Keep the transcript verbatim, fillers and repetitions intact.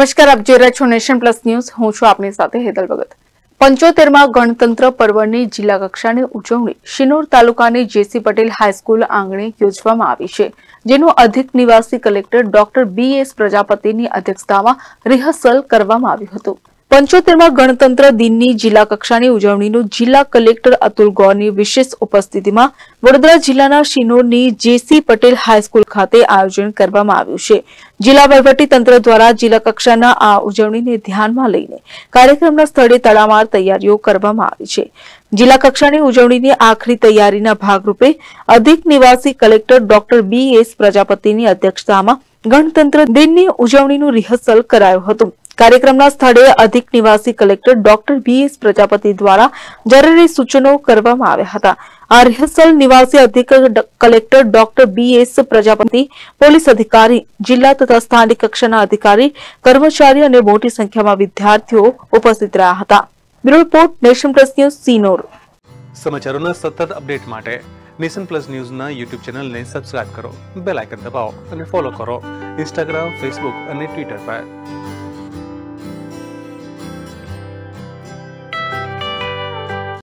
નમસ્કાર, આપ જોઈ રહ્યા છો નેશન પ્લસ ન્યૂઝ. હું છું આપની સાથે હેતલ ભગત. પંચોતેરમાં ગણતંત્ર પર્વની જિલ્લા કક્ષાની ઉજવણી શિનોર તાલુકાની જેસી પટેલ હાઈસ્કૂલ આંગણે યોજવામાં આવી છે, જેનું અધિક નિવાસી કલેક્ટર ડોક્ટર બી એસ પ્રજાપતિની અધ્યક્ષતામાં રિહર્સલ કરવામાં આવ્યું હતું. પંચોતેરમાં ગણતંત્ર દિનની જિલ્લા કક્ષાની ઉજવણીનું જિલ્લા કલેક્ટર અતુલ ગૌરની વિશેષ ઉપસ્થિતિમાં વડોદરા જિલ્લાના શિનોરની જેસી પટેલ હાઈસ્કૂલ ખાતે આયોજન કરવામાં આવ્યું છે. જિલ્લા વહીવટીતંત્ર દ્વારા જિલ્લા કક્ષાના આ ઉજવણીને ધ્યાનમાં લઈને કાર્યક્રમના સ્થળે તડામાર તૈયારીઓ કરવામાં આવી છે. જિલ્લા કક્ષાની ઉજવણીની આખરી તૈયારીના ભાગરૂપે અધિક નિવાસી કલેક્ટર ડોક્ટર બી એસ પ્રજાપતિની અધ્યક્ષતામાં ગણતંત્ર દિનની ઉજવણીનું રિહર્સલ કરાયું હતું. કાર્યક્રમના સ્થળે અધિક નિવાસી collector doctor B S Prajapati દ્વારા જરૂરી સૂચનો કરવામાં આવ્યા હતા. આ રિહર્સલ નિવાસી અધિક collector doctor B S Prajapati, police અધિકારી, જિલ્લા તથા સ્થાનિક કક્ષાના અધિકારી, કર્મચારી અને મોટી સંખ્યામાં વિદ્યાર્થીઓ ઉપસ્થિત રહ્યા હતા. Bureau report, nation plus news, Sinor. સમાચારોના સતત અપડેટ માટે નેશન પ્લસ ન્યૂઝના યુટ્યુબ ચેનલને સબસ્ક્રાઇબ કરો, બેલ આઇકન દબાવો અને ફોલો કરો ઇન્સ્ટાગ્રામ, ફેસબુક અને ટ્વિટર પર.